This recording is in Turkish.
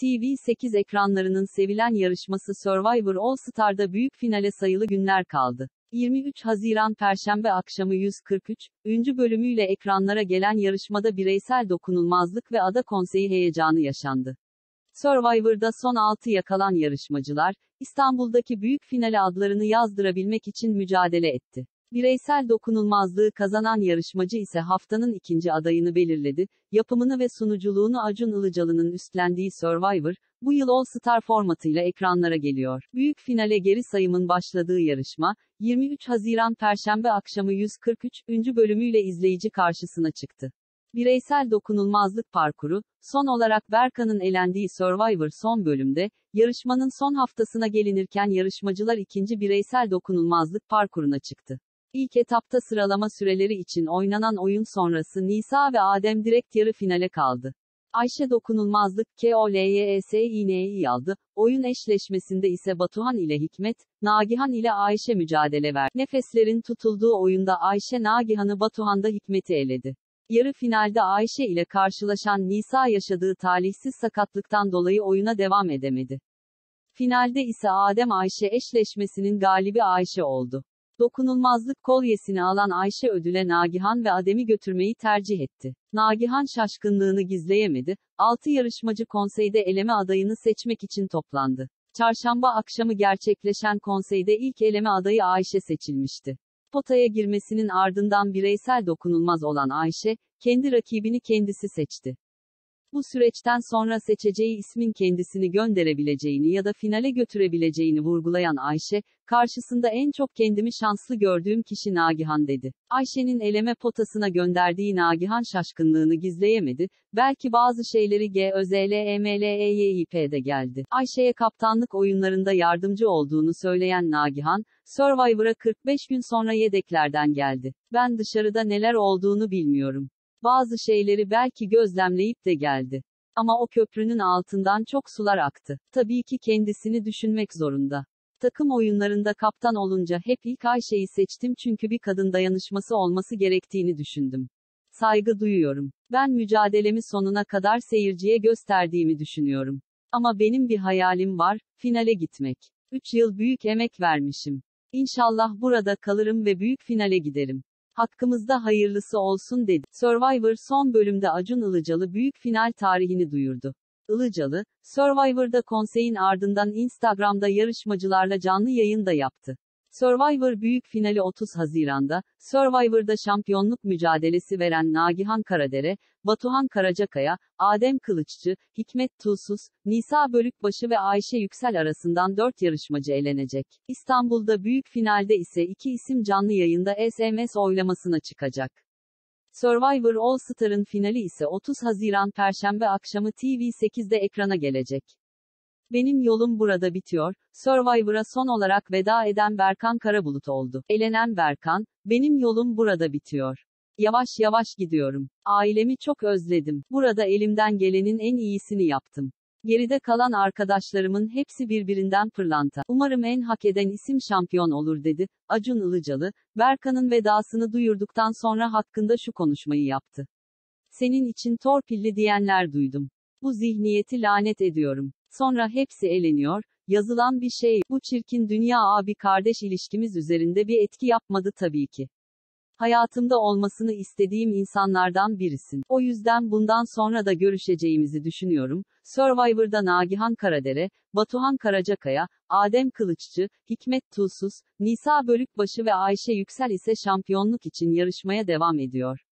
TV8 ekranlarının sevilen yarışması Survivor All Star'da büyük finale sayılı günler kaldı. 23 Haziran Perşembe akşamı 143. bölümüyle ekranlara gelen yarışmada bireysel dokunulmazlık ve ada konseyi heyecanı yaşandı. Survivor'da son 6 yakalan yarışmacılar, İstanbul'daki büyük finale adlarını yazdırabilmek için mücadele etti. Bireysel dokunulmazlığı kazanan yarışmacı ise haftanın ikinci adayını belirledi. Yapımını ve sunuculuğunu Acun Ilıcalı'nın üstlendiği Survivor, bu yıl All Star formatıyla ekranlara geliyor. Büyük finale geri sayımın başladığı yarışma, 23 Haziran Perşembe akşamı 143. bölümüyle izleyici karşısına çıktı. Bireysel dokunulmazlık parkuru, son olarak Berkan'ın elendiği Survivor son bölümde, yarışmanın son haftasına gelinirken yarışmacılar ikinci bireysel dokunulmazlık parkuruna çıktı. İlk etapta sıralama süreleri için oynanan oyun sonrası Nisa ve Adem direkt yarı finale kaldı. Ayşe dokunulmazlık KOLYESİN'yi aldı. Oyun eşleşmesinde ise Batuhan ile Hikmet, Nagihan ile Ayşe mücadele verdi. Nefeslerin tutulduğu oyunda Ayşe Nagihan'ı, Batuhan da Hikmet'i eledi. Yarı finalde Ayşe ile karşılaşan Nisa yaşadığı talihsiz sakatlıktan dolayı oyuna devam edemedi. Finalde ise Adem-Ayşe eşleşmesinin galibi Ayşe oldu. Dokunulmazlık kolyesini alan Ayşe ödüle Nagihan ve Adem'i götürmeyi tercih etti. Nagihan şaşkınlığını gizleyemedi. 6 yarışmacı konseyde eleme adayını seçmek için toplandı. Çarşamba akşamı gerçekleşen konseyde ilk eleme adayı Ayşe seçilmişti. Potaya girmesinin ardından bireysel dokunulmaz olan Ayşe, kendi rakibini kendisi seçti. Bu süreçten sonra seçeceği ismin kendisini gönderebileceğini ya da finale götürebileceğini vurgulayan Ayşe, karşısında en çok kendimi şanslı gördüğüm kişi Nagihan dedi. Ayşe'nin eleme potasına gönderdiği Nagihan şaşkınlığını gizleyemedi, belki bazı şeyleri GÖZLEMLEYİP'de geldi. Ayşe'ye kaptanlık oyunlarında yardımcı olduğunu söyleyen Nagihan, Survivor'a 45 gün sonra yedeklerden geldi. Ben dışarıda neler olduğunu bilmiyorum. Bazı şeyleri belki gözlemleyip de geldi. Ama o köprünün altından çok sular aktı. Tabii ki kendisini düşünmek zorunda. Takım oyunlarında kaptan olunca hep ilk Ayşe'yi seçtim çünkü bir kadın dayanışması olması gerektiğini düşündüm. Saygı duyuyorum. Ben mücadelemi sonuna kadar seyirciye gösterdiğimi düşünüyorum. Ama benim bir hayalim var, finale gitmek. 3 yıl büyük emek vermişim. İnşallah burada kalırım ve büyük finale giderim. Hakkımızda hayırlısı olsun dedi. Survivor son bölümde Acun Ilıcalı büyük final tarihini duyurdu. Ilıcalı, Survivor'da konseyin ardından Instagram'da yarışmacılarla canlı yayın da yaptı. Survivor büyük finali 30 Haziran'da, Survivor'da şampiyonluk mücadelesi veren Nagihan Karadere, Batuhan Karacakaya, Adem Kılıççı, Hikmet Tuğsuz, Nisa Bölükbaşı ve Ayşe Yüksel arasından 4 yarışmacı elenecek. İstanbul'da büyük finalde ise 2 isim canlı yayında SMS oylamasına çıkacak. Survivor All Star'ın finali ise 30 Haziran Perşembe akşamı TV8'de ekrana gelecek. Benim yolum burada bitiyor. Survivor'a son olarak veda eden Berkan Karabulut oldu. Elenen Berkan, benim yolum burada bitiyor. Yavaş yavaş gidiyorum. Ailemi çok özledim. Burada elimden gelenin en iyisini yaptım. Geride kalan arkadaşlarımın hepsi birbirinden pırlanta. Umarım en hak eden isim şampiyon olur dedi. Acun Ilıcalı, Berkan'ın vedasını duyurduktan sonra hakkında şu konuşmayı yaptı. Senin için torpilli diyenler duydum. Bu zihniyeti lanet ediyorum. Sonra hepsi eleniyor, yazılan bir şey, bu çirkin dünya abi-kardeş ilişkimiz üzerinde bir etki yapmadı tabii ki. Hayatımda olmasını istediğim insanlardan birisin. O yüzden bundan sonra da görüşeceğimizi düşünüyorum. Survivor'da Nagihan Karadere, Batuhan Karacakaya, Adem Kılıççı, Hikmet Tuğsuz, Nisa Bölükbaşı ve Ayşe Yüksel ise şampiyonluk için yarışmaya devam ediyor.